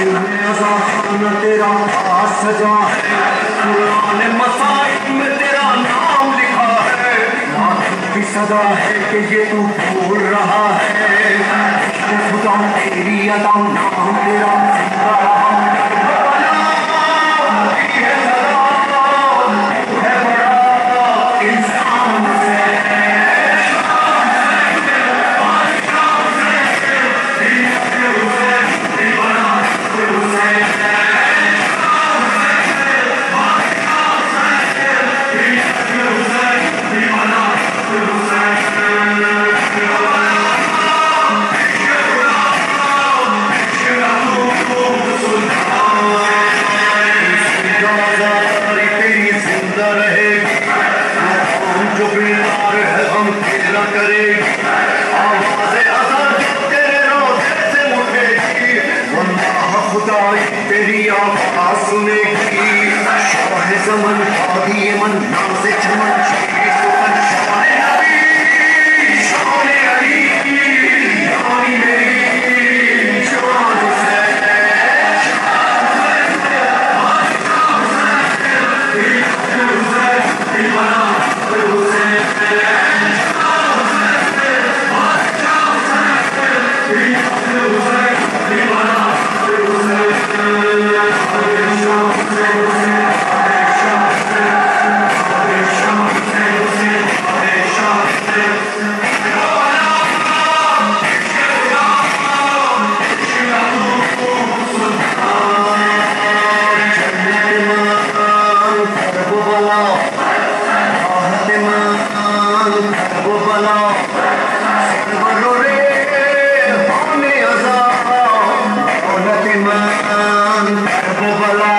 तेरा सजा है, पुराने मसाइब में तेरा नाम लिखा है, की सदा है कि ये तू भूल रहा है, खुदा तेरी अदा नाम तेरा जिंदा तेरी आवाज़ सुनेगी, शाह ज़मन आदि मन नाम से चमन सुपन शाह नबी शान अली यानी मेरी जान से Bala